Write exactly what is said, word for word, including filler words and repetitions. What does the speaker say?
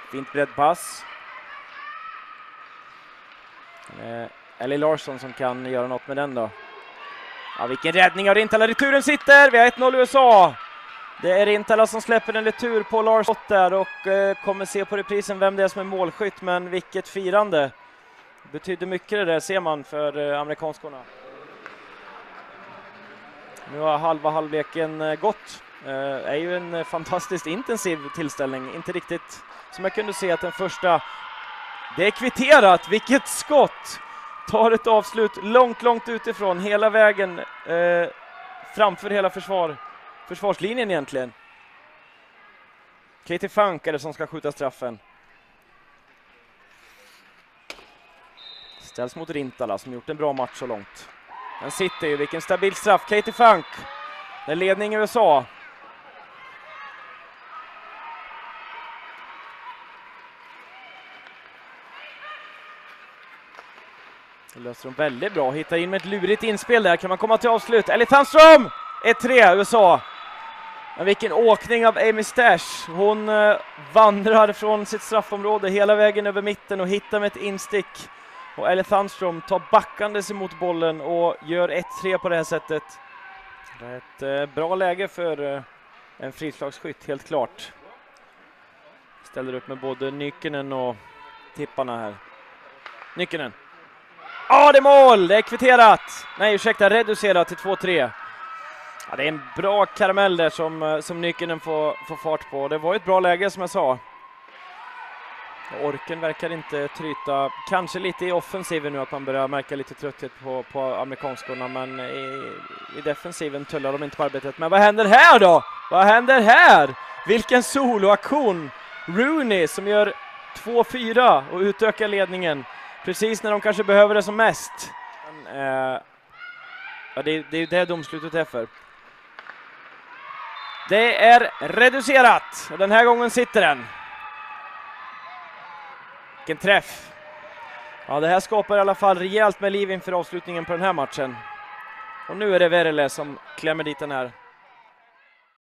Fint breddpass. Eh, Ellie Larsson som kan göra något med den då. Ja, vilken räddning av Rintala. Returen sitter. Vi har ett noll U S A. Det är Rintala som släpper en retur på Larsson där och eh, kommer se på reprisen vem det är som är målskytt. Men vilket firande. Det betyder mycket det där, ser man, för eh, amerikanskorna. Nu har halva halvleken eh, gått. Eh, är ju en eh, fantastiskt intensiv tillställning. Inte riktigt som jag kunde se att den första... Det är kvitterat. Vilket skott! Tar ett avslut långt, långt utifrån. Hela vägen eh, framför hela försvar, försvarslinjen egentligen. Katie Funk är det som ska skjuta straffen. Ställs mot Rintala som gjort en bra match så långt. Den sitter ju. Vilken stabil straff. Katie Funk. Det är ledning i U S A. Det löser de väldigt bra. Hittar in med ett lurigt inspel där. Kan man komma till avslut. Ellie Thunstrom! ett tre U S A. Men vilken åkning av Amy Stash. Hon eh, vandrar från sitt straffområde hela vägen över mitten och hittar med ett instick. Och Ellie Thunstrom tar backandes emot bollen och gör ett tre på det här sättet. Det är ett eh, bra läge för eh, en frislagsskytt, helt klart. Ställer upp med både Nykenen och tipparna här. Nykenen. Ja, det är mål! Det är kvitterat! Nej, ursäkta, reducerat till två tre. Ja, det är en bra karamell där som, som Nykenen får, får fart på. Det var ett bra läge som jag sa. Orken verkar inte tryta. Kanske lite i offensiven nu att man börjar märka lite trötthet på, på amerikanskorna. Men i, i defensiven tullar de inte på arbetet. Men vad händer här då? Vad händer här? Vilken soloaktion! Rooney som gör två fyra och utökar ledningen. Precis när de kanske behöver det som mest. Men, eh, ja, det, det är ju det domslutet är för. Det är reducerat. Och den här gången sitter den. Vilken träff. Ja, det här skapar i alla fall rejält med liv inför avslutningen på den här matchen. Och nu är det Verele som klämmer dit den här.